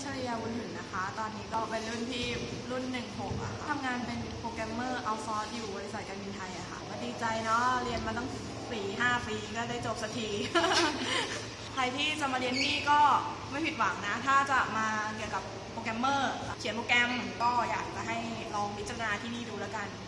ริยาวุฒิหึนนะคะตอนนี้ก็เป็นรุ่นพี่รุ่น16อะค่ะทำงานเป็นโปรแกรมเมอร์เอาซอร์สอยู่บริษัทการบินไทยอะค่ะก็ดีใจเนาะเรียนมาตั้ง4-5 ปีก็ได้จบสักที ใครที่จะมาเรียนนี่ก็ไม่ผิดหวังนะถ้าจะมาเกี่ยวกับโปรแกรมเมอร์เขียนโปรแกรมก็อยากจะให้ลองพิจารณาที่นี่ดูแล้วกัน